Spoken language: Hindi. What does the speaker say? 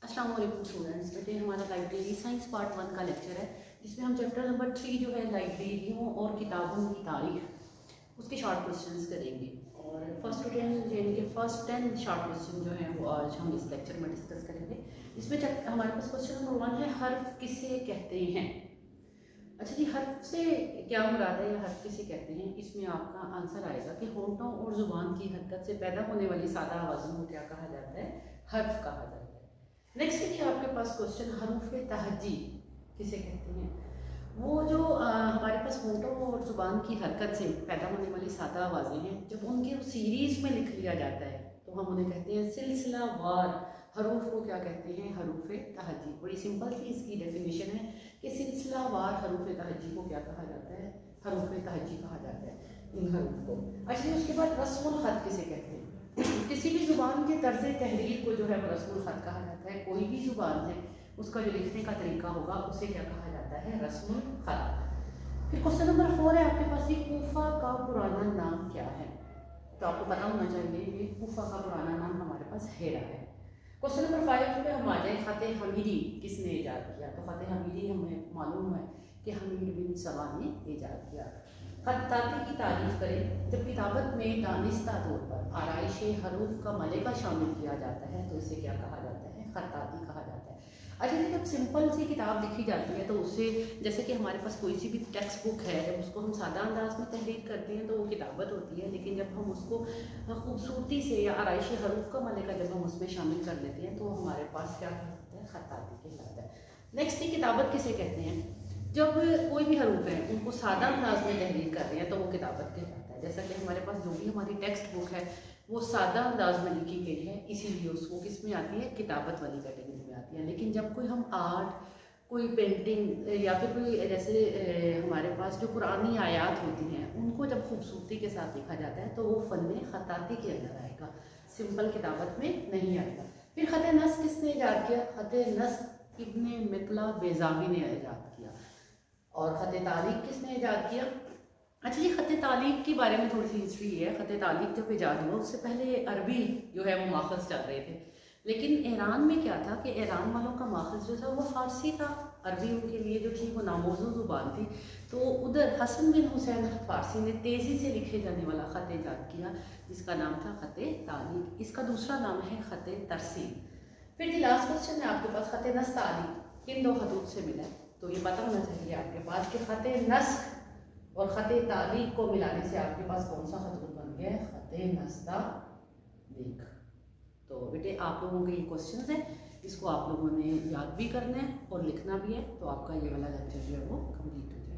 अस्सलाम वालेकुम स्टूडेंट्स। बेटे हमारा लाइब्रेरी साइंस पार्ट 1 का लेक्चर है जिसमें हम चैप्टर नंबर 3 जो है लाइब्रेरियों और किताबों की तारीख उसके शॉर्ट क्वेश्चंस करेंगे। और फर्स्ट टू 10 यानी कि फर्स्ट 10 शॉर्ट क्वेश्चन जो है वो आज हम इस लेक्चर में डिस्कस करेंगे। इसमें हमारे पास क्वेश्चन नंबर 1 है, हर्फ किसे कहते हैं। अच्छा जी, हर्फ से क्या मुराद है या हर्फ किसे कहते हैं, इसमें आपका आंसर आएगा कि होंठों और जुबान की हरकत से पैदा होने वाली सादा आवाज़ों को क्या कहा जाता है, हर्फ कहा जाता है। नेक्स्ट देखिए आपके पास क्वेश्चन, हरूफ तहजी किसे कहते हैं। वो जो हमारे पास होंठों और जुबान की हरकत से पैदा होने वाली सादा आवाज़ें हैं, जब उनके सीरीज़ में लिख लिया जाता है तो हम उन्हें कहते हैं सिलसिलावार हरूफ को क्या कहते हैं, हरूफ तहजी। बड़ी सिंपल सी इसकी डेफिनेशन है कि सिलसिलावार हरूफ तहजी को क्या कहा जाता है, हरूफ तहजी कहा जाता है इन हरूफ को। अच्छा, उसके बाद रस्मुल खत किसे कहते हैं। किसी भी ज़ुबान के तर्ज तहरीर को जो है वो रस्मुल खत कहा जाता है। कोई भी ज़ुबान है उसका जो लिखने का तरीका होगा उसे क्या कहा जाता है, रस्मुल खत। फिर क्वेश्चन नंबर 4 है आपके पास, ये कूफा का पुराना नाम क्या है। तो आपको पता होना चाहिए ये कूफा का पुराना नाम हमारे पास हेरा है। क्वेश्चन नंबर 5 पे हम आ जाए, ख़त हमीदी किसने ईजाद किया। तो ख़त हमीदी हमें मालूम है कि हमीद बिन सवा ने ईजाद किया। खत्ताती की तारीफ करें, जब किताबत में दानिस्ता तौर पर आराइश हरूफ का मलिका शामिल किया जाता है तो इसे क्या कहा जाता है, खत्ताती कहा जाता है। अच्छा, जब सिंपल सी किताब लिखी जाती है तो उससे, जैसे कि हमारे पास कोई सी भी टेक्स्ट बुक है, जब उसको हम सादा अंदाज में तहरीर करते हैं तो वो किताबत होती है। लेकिन जब हम उसको खूबसूरती से या आराइश हरूफ का मलिका जब हम उसमें शामिल कर लेते हैं तो हमारे पास क्या कहता है, खत्ताती कहलाता है। नेक्स्ट किताबत किसे कहते हैं, जब कोई भी हरूफ है उनको सादा अंदाज में तहरीर कर रहे हैं तो वो किताबत कहलाता है। जैसा कि हमारे पास जो भी हमारी टेक्स्ट बुक है वो सादा अंदाज में लिखी गई है, इसीलिए उसको किस में आती है, किताबत वाली कैटेगरी में आती है। लेकिन जब कोई हम आर्ट, कोई पेंटिंग या फिर कोई जैसे हमारे पास जो पुरानी आयात होती हैं उनको जब खूबसूरती के साथ लिखा जाता है तो वो फ़न खत्ताती के अंदर आएगा, सिंपल किताबत में नहीं आएगा। फिर ख़त नस किसने ईजाद किया, ख़त नस इब्ने मितला बेज़ावी ने ईजाद किया। और ख़त तारीख किसने ईजाद किया। अच्छा जी, ख़त तारीख के बारे में थोड़ी सी हिस्ट्री है। ख़त तारीख जब ईजाद हुआ उससे पहले अरबी जो है वो माखज़ चल रहे थे, लेकिन ईरान में क्या था कि ईरान वालों का माखज़ जो था वो फ़ारसी था। अरबी उनके लिए जो थी वो नामौजू ज़ुबान थी। तो उधर हसन बिन हुसैन फ़ारसी ने तेज़ी से लिखे जाने वाला ख़त ईजाद किया जिसका नाम था ख़त तारीख। इसका दूसरा नाम है ख़त तरसीम। फिर लास्ट क्वेश्चन है आपके पास, ख़त नस तारीख किन दो खतूत से मिला है। तो ये पता होना चाहिए आपके पास कि ख़त नस्ख और ख़त तारीख को मिलाने से आपके पास कौन सा खतूत बन गया है, ख़त नस्तालीक। तो बेटे आप लोगों के ये क्वेश्चंस हैं, इसको आप लोगों ने याद भी करना है और लिखना भी है, तो आपका ये वाला लेक्चर जो है वो कंप्लीट हो जाए।